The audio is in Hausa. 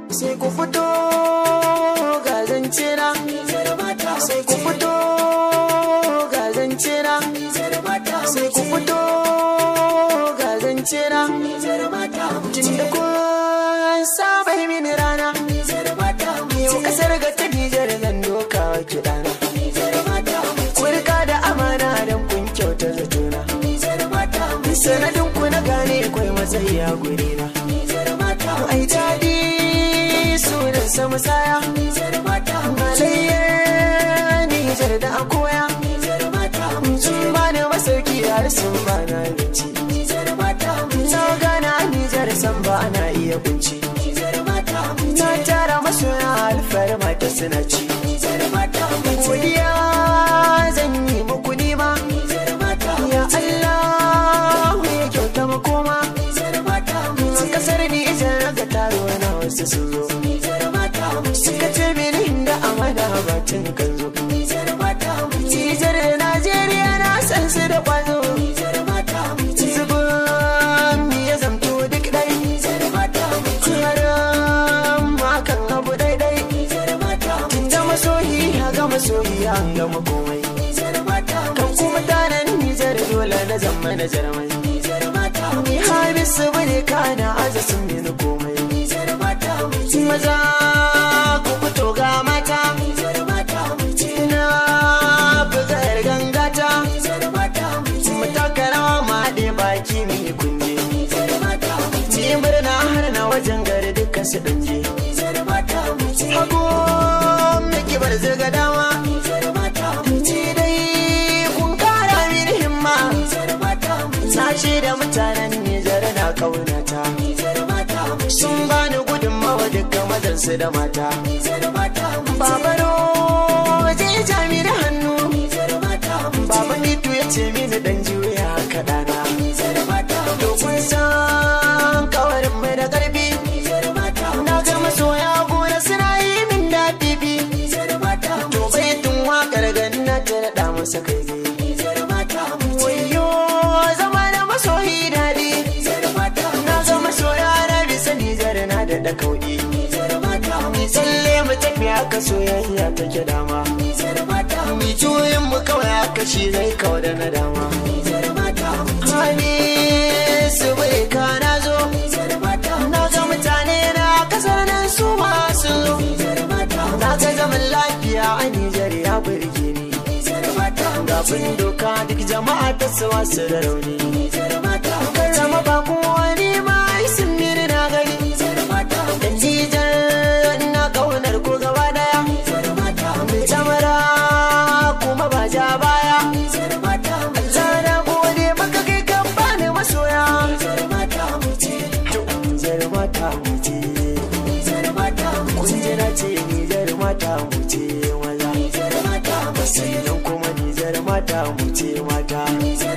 sai ku fito ga zance na, sai ku fito ga zance na, sai ku fito ga zance na, tun da kun saba mini rana, yau kasar ga ta Nijar zan doka wa kiɗana, kurka da amana don kun kyauta zatona, sanadin ku na gane kwai matsayi a guri na, ai daɗi sunan sa musaya, malayyar Nijar da a koya, sun bani masauki har sun bana abinci, na gana Nijar san ba ana iya kunci, na tara masoya alfarma ta suna ci, godiya zan yi muku nima, ya Allah ya kyauta makoma, kasar Nijar ga taro na wasu sun zo, suka ce mini inda amana batun kan zo, Nijar da Najeriya na san su da kwazo, zubin ya zamto duk ɗai, haram makan abu ɗaiɗai, tun da masoyi ya ga masoyi an gama komai, kan kuma tanan Nijar dole na zama na jarmai, ni hamisu bane kana aza sun mini komai, maza ku fito ga mata, na buga yar gangata, matakara ma ɗe baki mini kunje, ni murna har na wajen gari duka su ɗanje, hagu miki bar zirga dama, ni dai kun kara mini himma, na ce da mutanen Nijar na kaunata, sun bani gudunmawa duka mazansu da mata, babaro je jami da hannu, baba mitu ya ce mini dan juya kaɗana, to kun san kawarin mai da ƙarfi, na ga masoya gona suna yi min daɗi, to baitun waƙar ganna ta daɗa masa kai wayo zama da masoyi daɗi, na ga masoya na bisa Nijar na da kauɗi, mi tsalle mu tafi haka soyayya take dama, mi juyin mu kawai haka shi zai kawo da na dama, hani su bai ka na zo, na ga mutane na kasar nan su masu zo, na ga zaman lafiya a Nijar ya burge ni, gafin doka duk jama'a ta suwa su da rauni, kan zama ba wani ma sun miri na gani, dan Nijar na kaunar ko gaba daya, mai tamara kuma ba ja baya, Allah na gode maka kai kan bani masoya, Nijar mata muce, kun ji na ce Nijar mata muce maza, sannan kuma Nijar mata muce mata.